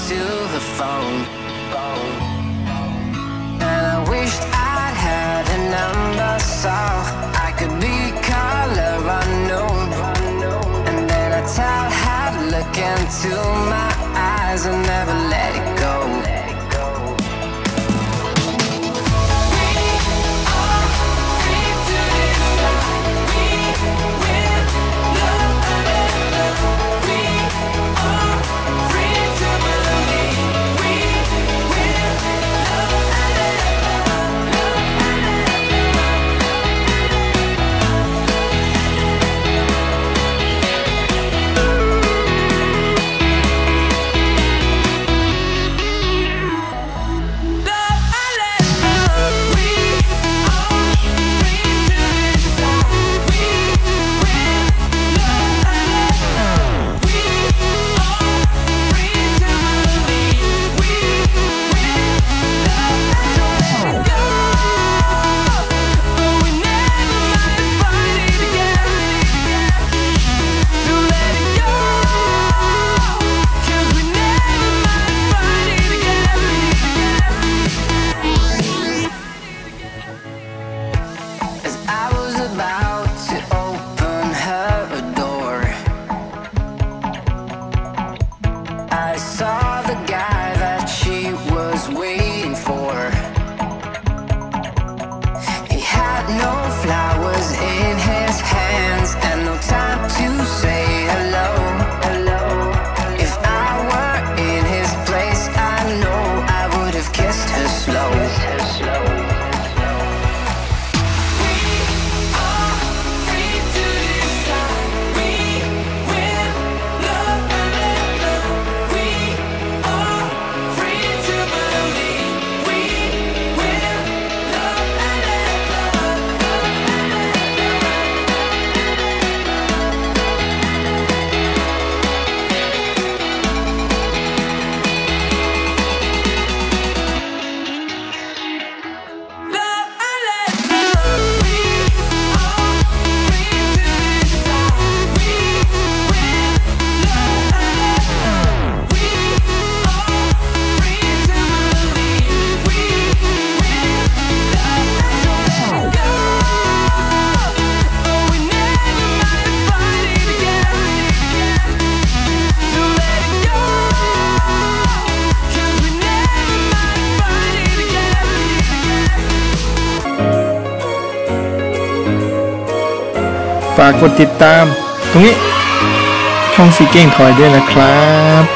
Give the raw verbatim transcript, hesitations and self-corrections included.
to the phone, and I wished I'd had a number so I could be color unknown. And then I tell her, look into my eyes and never let it go. I saw the guy that she was waiting for. He had no flowers in his hands and no time to say hello. Hello. If I were in his place, I know I would have kissed her slow. ฝากกดติดตามตรงนี้ช่องสีเก่งถอยด้วยนะครับ